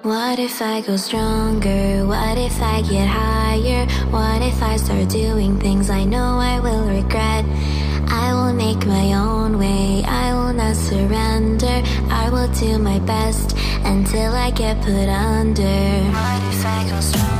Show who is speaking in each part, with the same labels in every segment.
Speaker 1: What if I go stronger? What if I get higher? What if I start doing things I know I will regret? I will make my own way, I will not surrender. I will do my best until I get put under. What if I go stronger?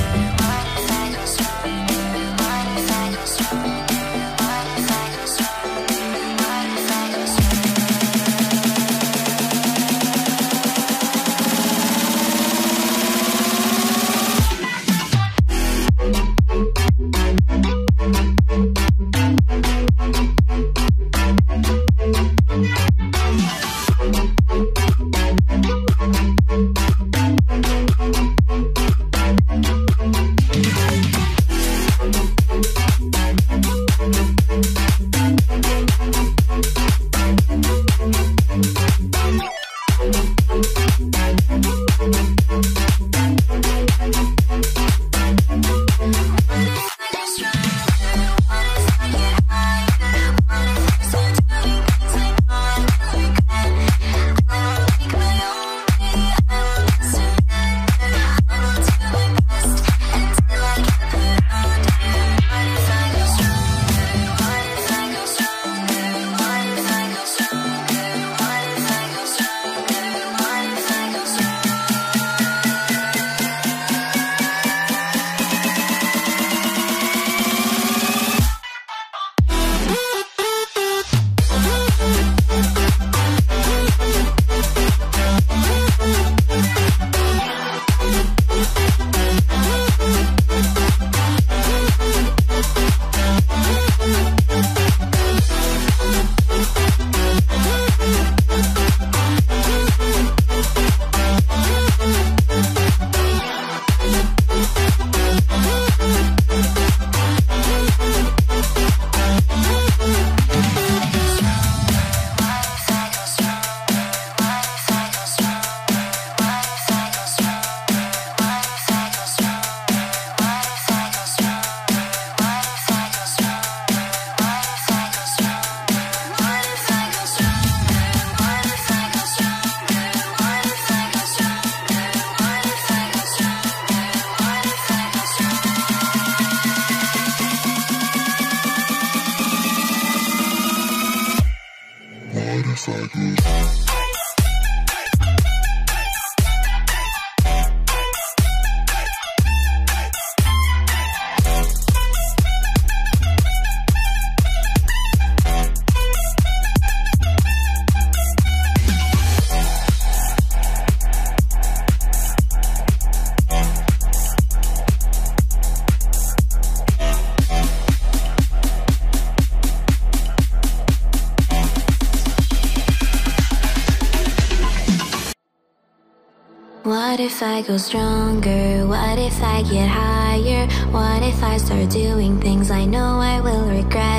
Speaker 1: What if I go stronger? What if I get higher? What if I start doing things I know I will regret?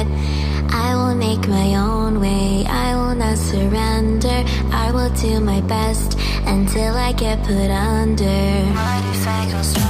Speaker 1: I will make my own way, I will not surrender. I will do my best until I get put under. What if I go stronger?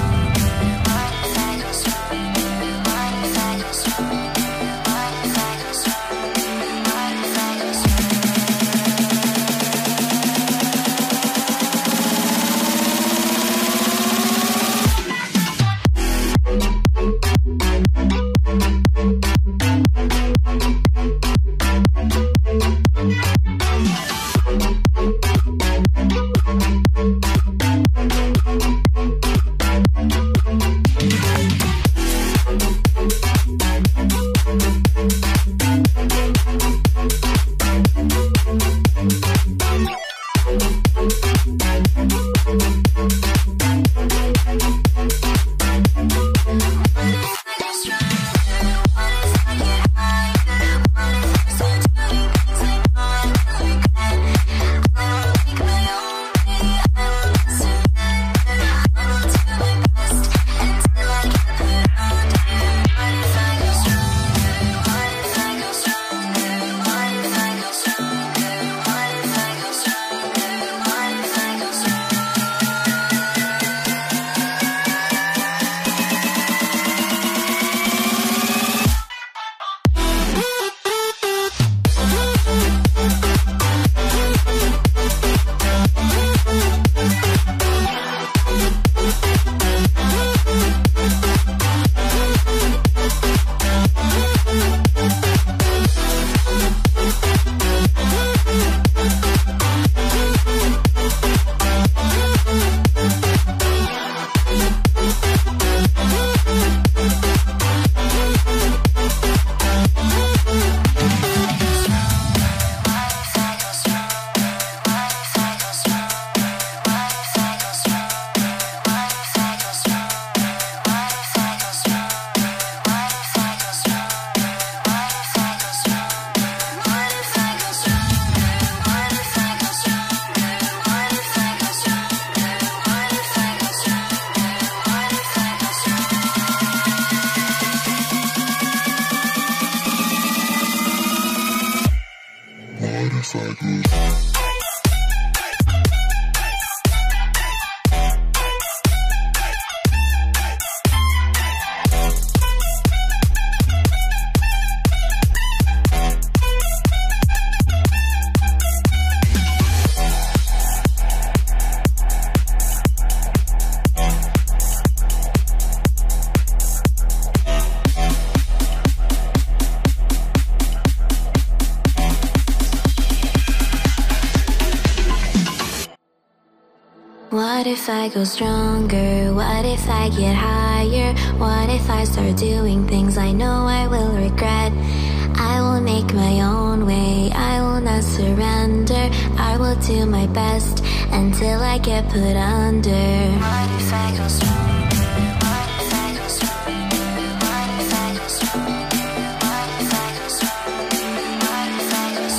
Speaker 1: What if I go stronger? What if I get higher? What if I start doing things I know I will regret? I will make my own way, I will not surrender. I will do my best until I get put under. What if I go stronger? What if I go stronger? What if I go stronger? What if I go stronger? What if I go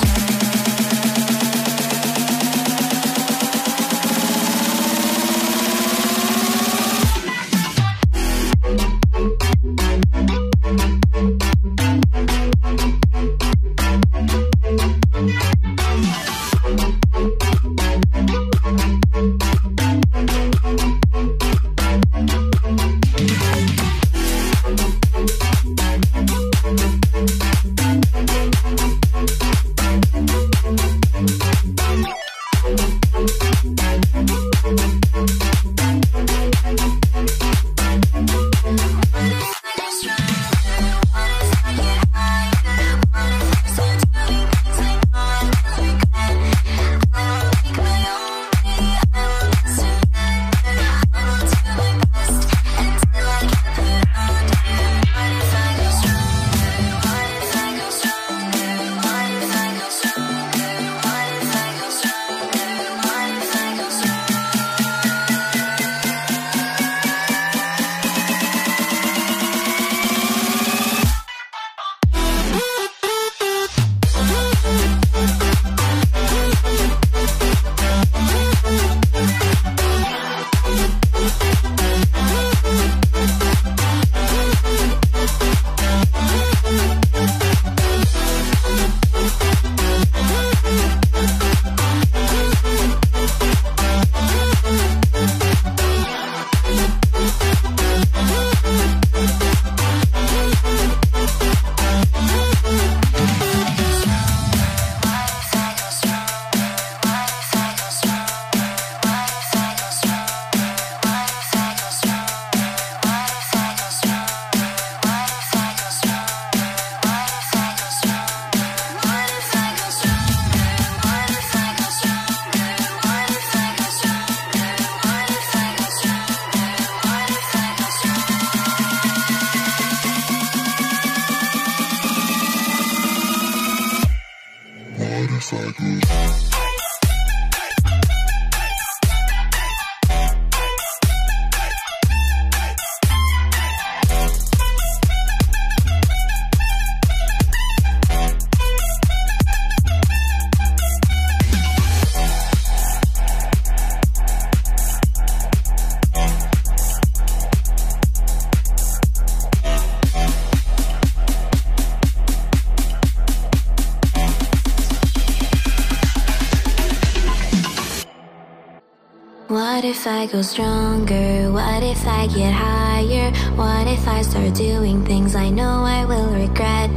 Speaker 1: What if I go stronger? What if I get higher? What if I start doing things I know I will regret?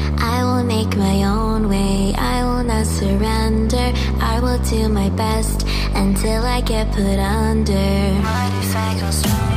Speaker 1: I will make my own way, I will not surrender. I will do my best until I get put under. What if I go stronger?